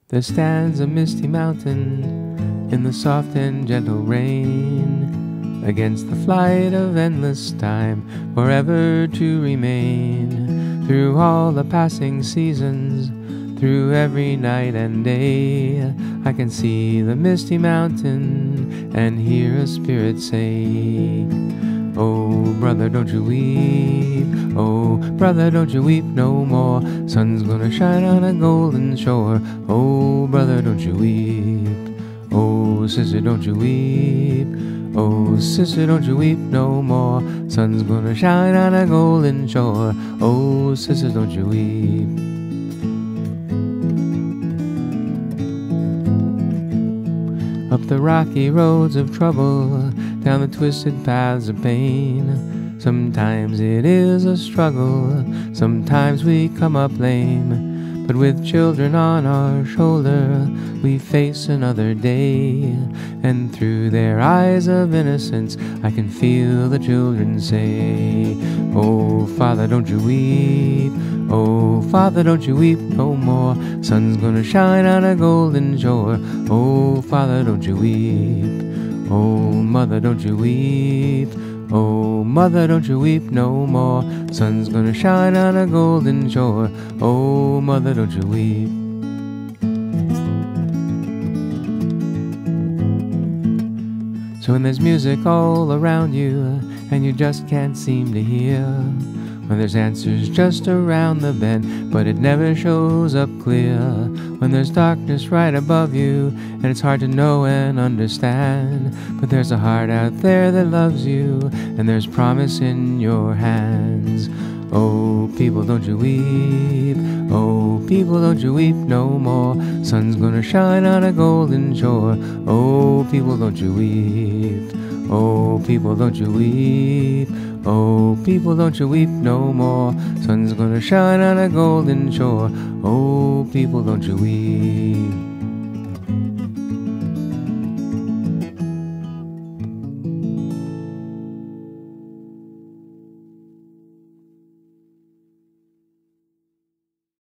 There stands a misty mountain in the soft and gentle rain, against the flight of endless time, forever to remain. Through all the passing seasons, through every night and day, I can see the misty mountain and hear a spirit say, "Oh, brother, don't you weep. Oh, brother, don't you weep no more. Sun's gonna shine on a golden shore. Oh, brother, don't you weep. Oh, sister, don't you weep. Oh, sister, don't you weep no more. Sun's gonna shine on a golden shore. Oh, sister, don't you weep." Up the rocky roads of trouble, down the twisted paths of pain, sometimes it is a struggle, sometimes we come up lame. But with children on our shoulder, we face another day. And through their eyes of innocence, I can feel the children say, "Oh, Father, don't you weep. Oh, Father, don't you weep no more. Sun's gonna shine on a golden shore. Oh, Father, don't you weep. Oh, Mother, don't you weep. Oh, mother, don't you weep no more. Sun's gonna shine on a golden shore. Oh, mother, don't you weep." So when there's music all around you and you just can't seem to hear, when there's answers just around the bend but it never shows up clear, when there's darkness right above you and it's hard to know and understand, but there's a heart out there that loves you and there's promise in your hands. Oh, people, don't you weep. Oh, people, don't you weep no more. Sun's gonna shine on a golden shore. Oh, people, don't you weep. Oh, people, don't you weep. Oh, people, don't you weep no more. Sun's gonna shine on a golden shore. Oh, people, don't you weep.